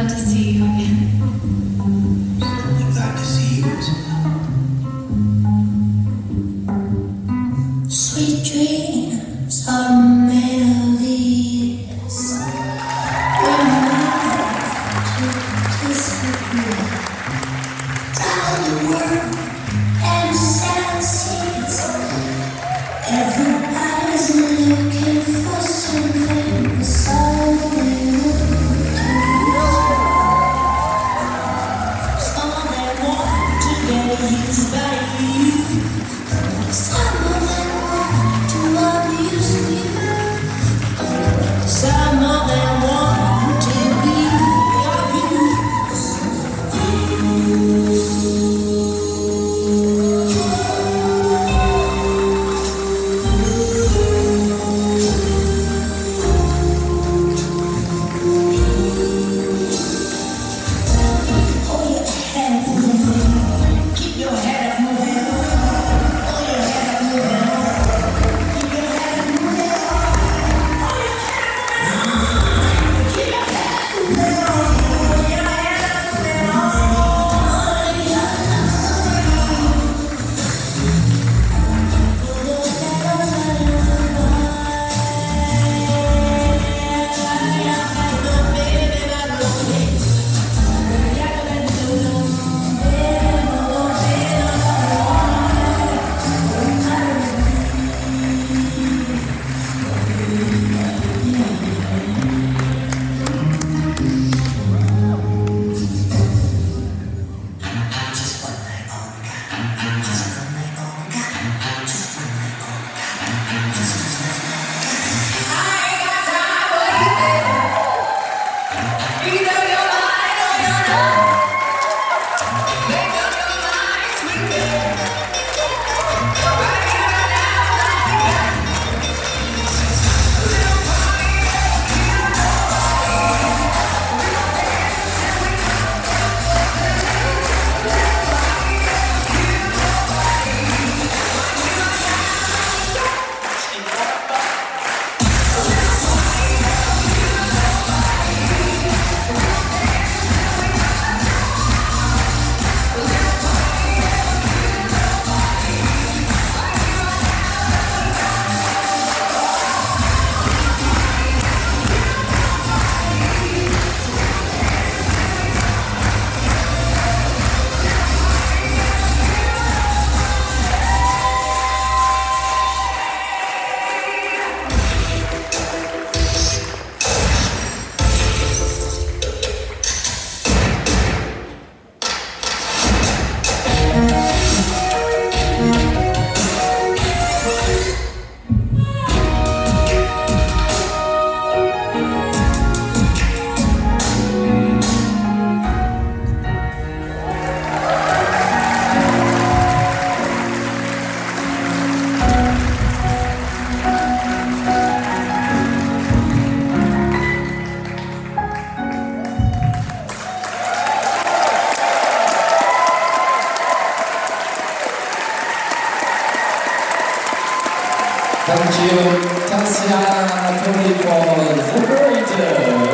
glad to see you again. I'm glad to see you as well. Sweet dreams are melodies. Remind to disappear. Round the world and senses. Everybody's looking for something, something new. Some of them want to get used by you. Some of them want to abuse you. Some of them want to be Thank you, Tasia Anatoly for the operator.